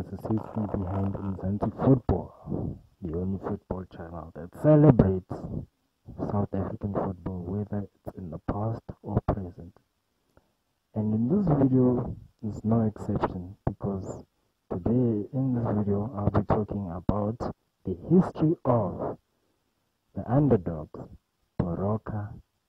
This is history behind Mzansi Football, the only football channel that celebrates South African football, whether it's in the past or present. And in this video is no exception, because today in this video I'll be talking about the history of the underdogs, Baroka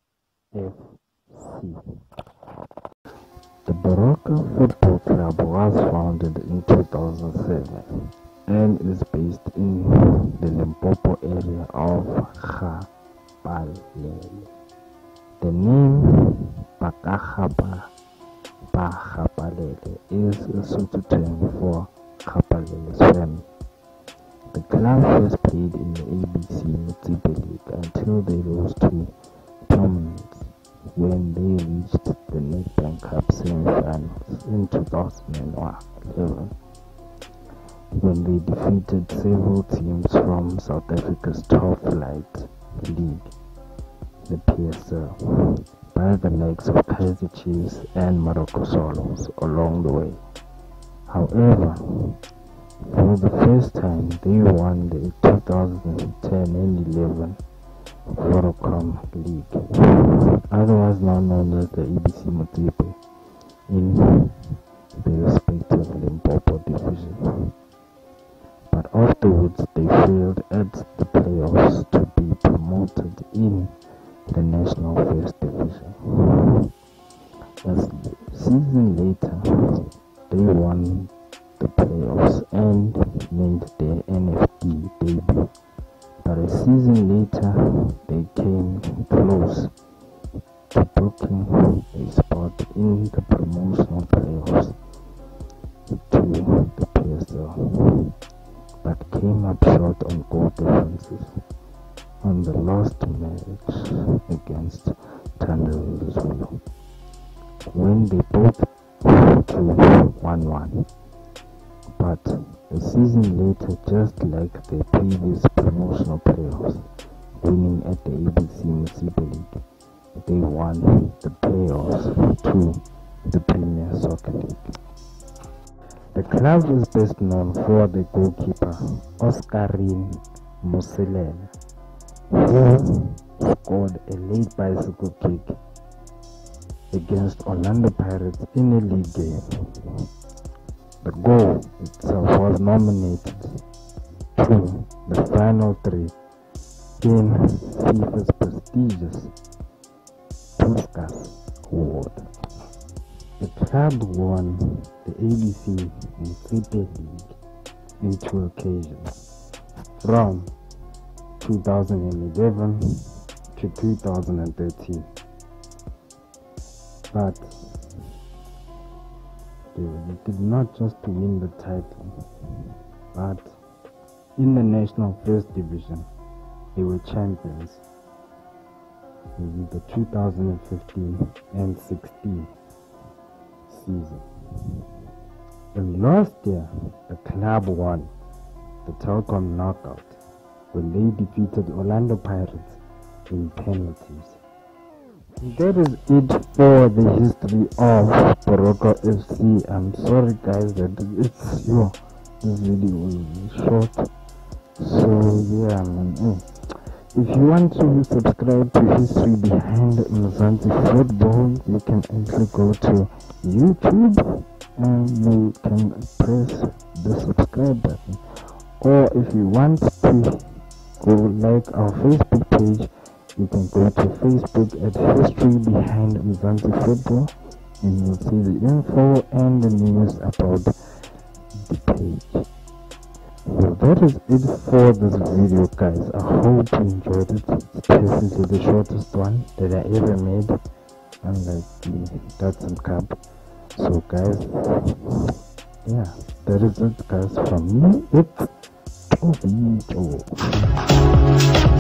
FC. The Baroka Football Club was founded in 2007 and is based in the Limpopo area of Mphelele. The name Bakagaba is a Sotho term for Mphelele's family. The club first played in the ABC League until they rose to prominence when they reached the Nedbank Cup semi-finals in 2011, when they defeated several teams from South Africa's top-flight league, the PSL, by the likes of Kaizer Chiefs and Baroka Swallows along the way. However, for the first time, they won the 2010 and 11 Vodacom League, otherwise now known as the ABC Motsipe, in the respective Limpopo division. But afterwards, they failed at the playoffs to be promoted in the National First Division. A season later, they won the playoffs and made their NFD debut. But a season later, they came close to booking a spot in the promotional playoffs to the PSL, but came up short on goal differences on the last match against Thando Zulu, when they both drew 1-1. But a season later, just like their previous promotional playoffs, winning at the ABC Motsipe League, they won the playoffs to the Premier Soccer League. The club is best known for the goalkeeper Mphelele, who scored a late bicycle kick against Orlando Pirates in a league game. The goal itself was nominated to the final three in FIFA's prestigious Puskas Award. The club won the ABC Motsipe League in 2 occasions, from 2011 to 2013. But they did not just win the title, but in the National First Division, they were champions in the 2015 and 16 season. And last year, the club won the Telkom knockout when they defeated Orlando Pirates in penalties. That is it for the history of Baroka FC. I'm sorry guys that this video was short. So yeah, man. If you want to subscribe to History Behind Mzansi Football, you can actually go to YouTube and you can press the subscribe button. Or if you want to go like our Facebook page, you can go to Facebook at History Behind Mzansi Football, and you'll see the info and the news about the page. So that is it for this video guys. I hope you enjoyed it. It's definitely the shortest one that I ever made, unlike the Dots and Cup. So guys, yeah, that is it guys from me. It's Tobito.